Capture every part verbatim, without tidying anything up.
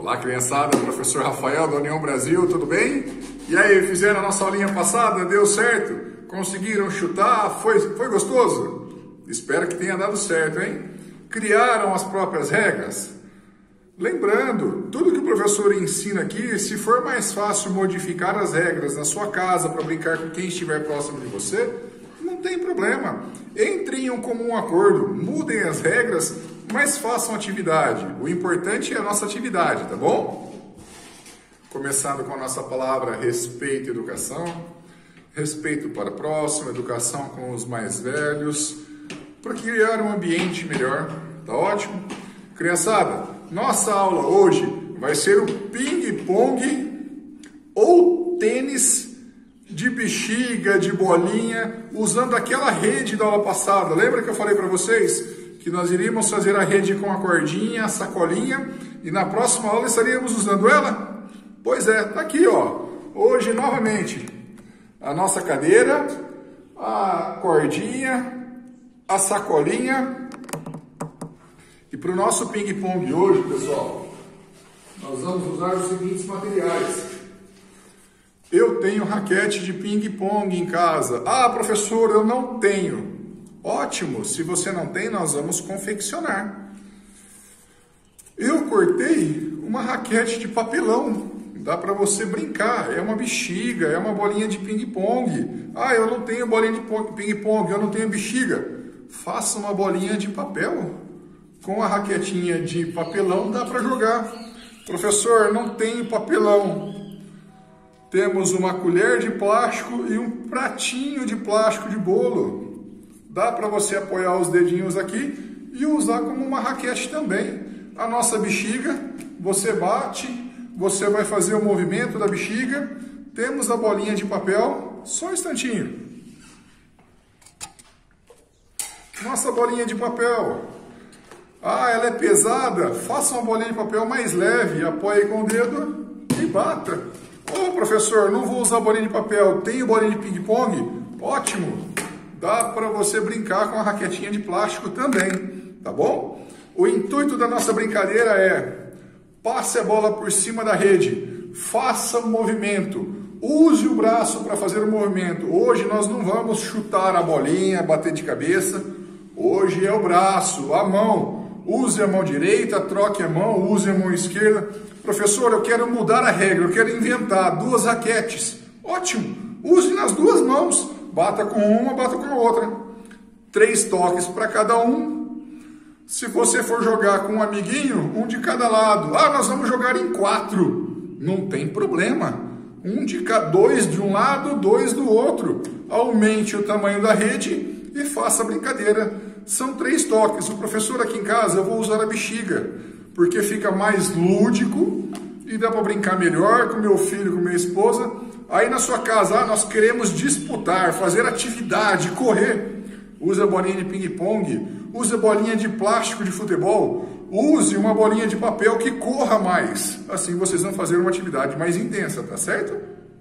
Olá, criançada, professor Rafael da União Brasil, tudo bem? E aí, fizeram a nossa aulinha passada? Deu certo? Conseguiram chutar? Foi, foi gostoso? Espero que tenha dado certo, hein? Criaram as próprias regras? Lembrando, tudo que o professor ensina aqui, se for mais fácil modificar as regras na sua casa para brincar com quem estiver próximo de você, não tem problema. Entrem em um comum acordo, mudem as regras, mas façam atividade. O importante é a nossa atividade, tá bom? Começando com a nossa palavra respeito e educação. Respeito para o próximo, educação com os mais velhos, para criar um ambiente melhor. Tá ótimo? Criançada, nossa aula hoje vai ser o ping-pong ou tênis de bexiga, de bolinha, usando aquela rede da aula passada. Lembra que eu falei para vocês que nós iríamos fazer a rede com a cordinha, a sacolinha, e na próxima aula estaríamos usando ela? Pois é, tá aqui, ó. Hoje, novamente, a nossa cadeira, a cordinha, a sacolinha. E para o nosso ping-pong hoje, pessoal, nós vamos usar os seguintes materiais. Eu tenho raquete de ping-pong em casa. Ah, professor, eu não tenho. Ótimo, se você não tem, nós vamos confeccionar. Eu cortei uma raquete de papelão. Dá para você brincar. É uma bexiga, é uma bolinha de ping-pong. Ah, eu não tenho bolinha de ping-pong, eu não tenho bexiga. Faça uma bolinha de papel. Com a raquetinha de papelão dá para jogar. Professor, não tenho papelão. Temos uma colher de plástico e um pratinho de plástico de bolo. Dá para você apoiar os dedinhos aqui e usar como uma raquete também. A nossa bexiga, você bate, você vai fazer o movimento da bexiga. Temos a bolinha de papel, só um instantinho. Nossa bolinha de papel. Ah, ela é pesada? Faça uma bolinha de papel mais leve, apoie com o dedo e bata. Ô, professor, não vou usar bolinha de papel, tenho bolinha de ping-pong? Ótimo! Dá para você brincar com a raquetinha de plástico também, tá bom? O intuito da nossa brincadeira é: passe a bola por cima da rede, faça um movimento, use o braço para fazer o movimento. Hoje nós não vamos chutar a bolinha, bater de cabeça. Hoje é o braço, a mão. Use a mão direita, troque a mão, use a mão esquerda. Professor, eu quero mudar a regra, eu quero inventar duas raquetes. Ótimo, use nas duas mãos. Bata com uma, bata com a outra. Três toques para cada um. Se você for jogar com um amiguinho, um de cada lado. Ah, nós vamos jogar em quatro. Não tem problema. Um de cada, dois de um lado, dois do outro. Aumente o tamanho da rede e faça a brincadeira. São três toques. O professor aqui em casa, eu vou usar a bexiga, porque fica mais lúdico e dá para brincar melhor com meu filho, com minha esposa. Aí na sua casa, ah, nós queremos disputar, fazer atividade, correr. Use a bolinha de ping-pong, use a bolinha de plástico de futebol, use uma bolinha de papel que corra mais. Assim vocês vão fazer uma atividade mais intensa, tá certo?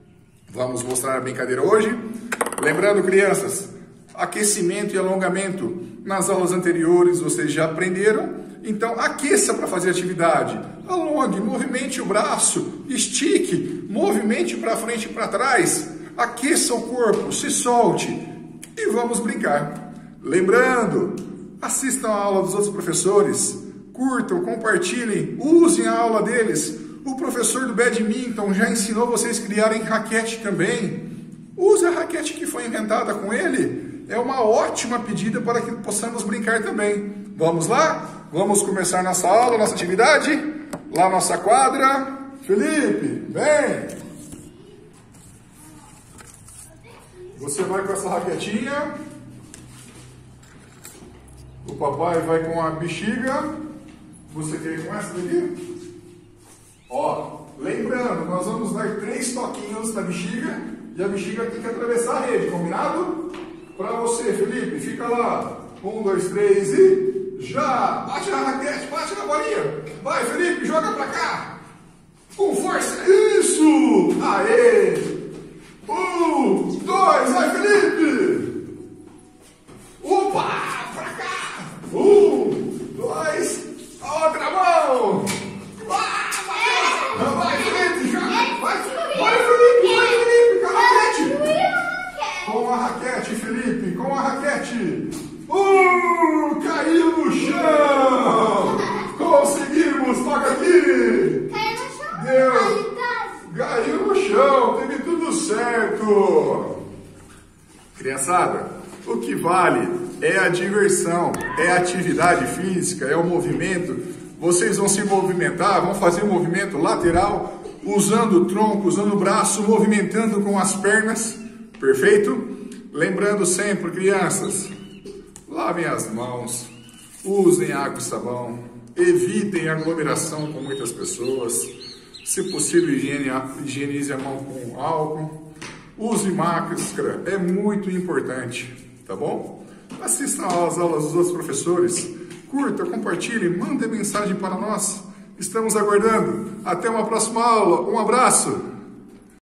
Vamos mostrar a brincadeira hoje. Lembrando, crianças, aquecimento e alongamento nas aulas anteriores vocês já aprenderam. Então aqueça para fazer atividade. Alongue, movimente o braço, estique, movimente para frente e para trás. Aqueça o corpo, se solte e vamos brincar. Lembrando, assistam a aula dos outros professores, curtam, compartilhem, usem a aula deles. O professor do badminton já ensinou vocês a criarem raquete também. Use a raquete que foi inventada com ele. É uma ótima pedida para que possamos brincar também. Vamos lá? Vamos começar nossa aula, nossa atividade? Lá nossa quadra. Felipe, vem! Você vai com essa raquetinha. O papai vai com a bexiga. Você quer ir com essa daqui? Ó, lembrando, nós vamos dar três toquinhos na bexiga e a bexiga tem que atravessar a rede, combinado? Para você, Felipe, fica lá. Um, dois, três e... Já! Bate na raquete, bate na bolinha. Vai, Felipe, joga pra cá. Com força. Isso! Aê! Um, dois, vai, Felipe! Opa! Pra cá! Um, dois, a outra mão! Ah, é a diversão, é a atividade física, é o movimento. Vocês vão se movimentar, vão fazer um movimento lateral, usando o tronco, usando o braço, movimentando com as pernas, perfeito? Lembrando sempre, crianças, lavem as mãos, usem água e sabão, evitem aglomeração com muitas pessoas, se possível higiene, higienize a mão com álcool, use máscara, é muito importante, tá bom? Assistam às aulas dos outros professores, curta, compartilhe, mande mensagem para nós, estamos aguardando. Até uma próxima aula, um abraço!